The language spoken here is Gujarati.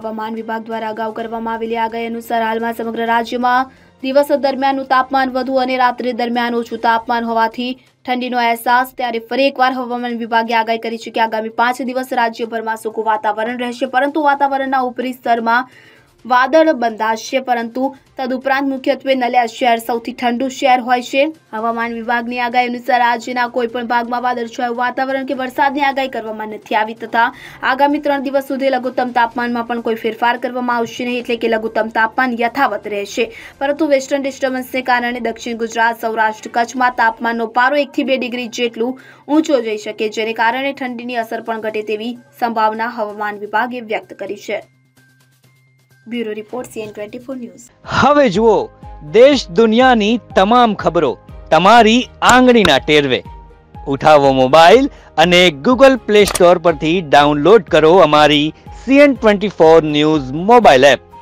હવામાન વિભાગ દ્વારા અગાઉ કરવામાં આવેલી આગાહી અનુસાર હાલમાં સમગ્ર રાજ્યમાં દિવસ દરમિયાનનું તાપમાન વધુ અને રાત્રિ દરમિયાન ઓછું તાપમાન હોવાથી ઠંડીનો અહેસાસ। ત્યારે ફરી એકવાર હવામાન વિભાગે આગાહી કરી છે કે આગામી 5 દિવસ રાજ્યભરમાં સૂકું વાતાવરણ રહેશે, પરંતુ વાતાવરણના ઉપરી સ્તરમાં વાદળ બંધાશે। પરંતુ તદુપરાંત મુખ્યત્વે નલિયા શહેર સૌથી ઠંડુ શહેર હોય છે। હવામાન વિભાગની આગાહી અનુસાર આજના કોઈપણ ભાગમાં વાદળછાયું વાતાવરણ કે વરસાદની આગાહી કરવામાં નથી આવી તથા આગામી 3 દિવસ સુધી લઘુત્તમ તાપમાનમાં પણ કોઈ ફેરફાર કરવામાં આવશે નહીં, એટલે કે લઘુત્તમ તાપમાન યથાવત રહેશે। પરંતુ વેસ્ટર્ન ડિસ્ટર્બન્સને કારણે દક્ષિણ ગુજરાત, સૌરાષ્ટ્ર, કચ્છમાં તાપમાનનો પારો 1 થી 2 ડિગ્રી જેટલું ઊંચો જઈ શકે, જેને કારણે ઠંડીની અસર પણ ઘટે તેવી સંભાવના હવામાન વિભાગે વ્યક્ત કરી છે। Bureau report CN24 news. હવે જુઓ દેશ દુનિયાની તમામ ખબરો તમારી આંગળીના ટેરવે। ઉઠાવો મોબાઈલ અને Google Play Store પરથી ડાઉનલોડ કરો અમારી CN24 ન્યૂઝ મોબાઈલ એપ।